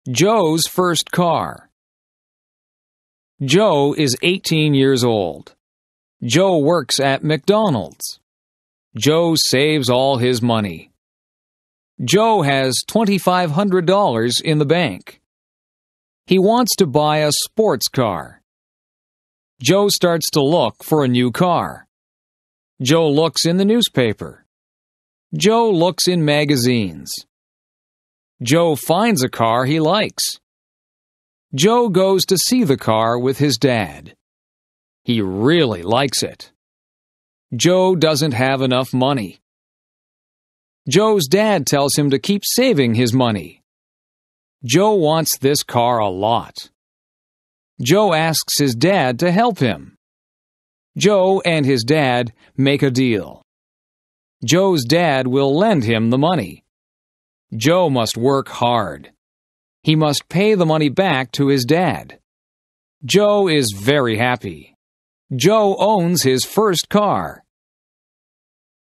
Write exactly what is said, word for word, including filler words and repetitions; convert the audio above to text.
Joe's first car. Joe is eighteen years old. Joe works at McDonald's. Joe saves all his money. Joe has twenty-five hundred dollars in the bank. He wants to buy a sports car. Joe starts to look for a new car. Joe looks in the newspaper. Joe looks in magazines. Joe finds a car he likes. Joe goes to see the car with his dad. He really likes it. Joe doesn't have enough money. Joe's dad tells him to keep saving his money. Joe wants this car a lot. Joe asks his dad to help him. Joe and his dad make a deal. Joe's dad will lend him the money. Joe must work hard. He must pay the money back to his dad. Joe is very happy. Joe owns his first car.